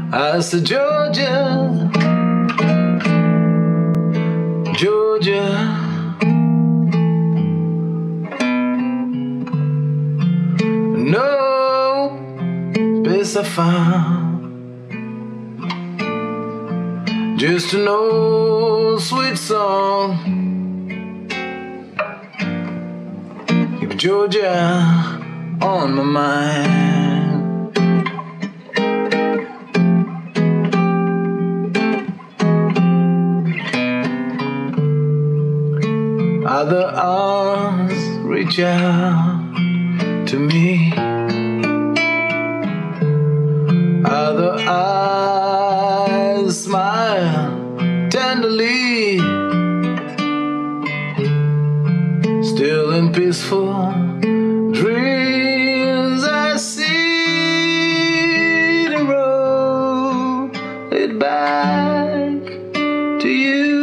I said, Georgia, Georgia, no place I found, just an old sweet song. Keep Georgia on my mind. Other arms reach out to me, other eyes smile tenderly, still in peaceful dreams I see the road lead back to you.